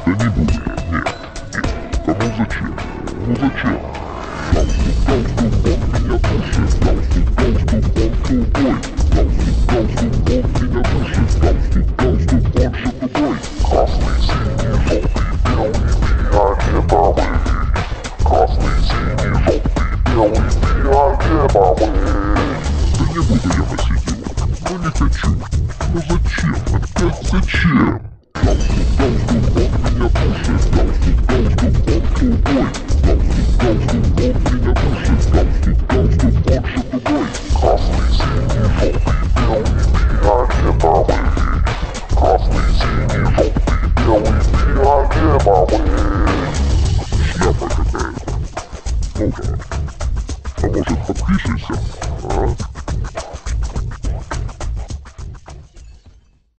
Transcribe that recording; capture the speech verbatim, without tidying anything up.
Да не буду я, нет, нет. Да ну зачем? Ну зачем? Галстук, галстук, он меня душит. Галстук, галстук, он тупой. Галстук, галстук, он меня душит. Галстук, галстук, он же тупой. Красный, синий, желтый, белый, фиолетовый. Красный, синий, желтый, белый, фиолетовый. Да не буду я носить его. Ну не хочу. Ну зачем? Опять зачем? Галстук, галстук, он меня душит. Галстук, галстук, он тупой. Галстук, галстук, он меня душит. Галстук, галстук, он же тупой. Красный, синий, желтый, белый, фиолетовый. Красный, синий, желтый, белый, фиолетовый.